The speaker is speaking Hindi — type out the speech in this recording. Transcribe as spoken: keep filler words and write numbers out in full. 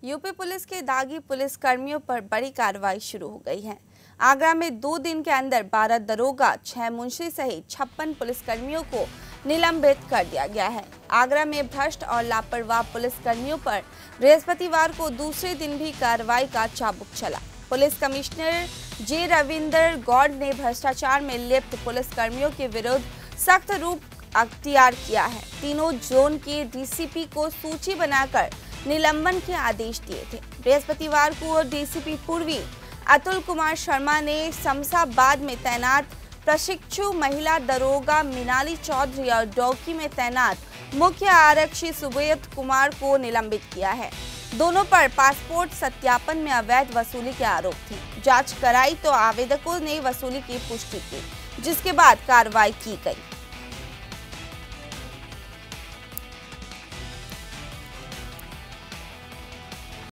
यूपी पुलिस के दागी पुलिस कर्मियों पर बड़ी कार्रवाई शुरू हो गई है। आगरा में दो दिन के अंदर बारह दरोगा, छह मुंशी सहित छप्पन पुलिस कर्मियों को निलंबित कर दिया गया है। आगरा में भ्रष्ट और लापरवाह पुलिस कर्मियों पर बृहस्पतिवार को दूसरे दिन भी कार्रवाई का चाबुक चला। Police commissioner J Ravinder Gaur ने भ्रष्टाचार में लिप्त पुलिस कर्मियों के विरुद्ध सख्त रूप अख्तियार किया है। तीनों जोन के डीसीपी को सूची बनाकर निलंबन के आदेश दिए थे। बृहस्पतिवार को डीसीपी पूर्वी अतुल कुमार शर्मा ने शमशाबाद में तैनात प्रशिक्षु महिला दरोगा मीनाली चौधरी और डौकी में तैनात मुख्य आरक्षी सुबोध कुमार को निलंबित किया है। दोनों पर पासपोर्ट सत्यापन में अवैध वसूली के आरोप थे। जांच कराई तो आवेदकों ने वसूली की पुष्टि की, जिसके बाद कार्रवाई की गई।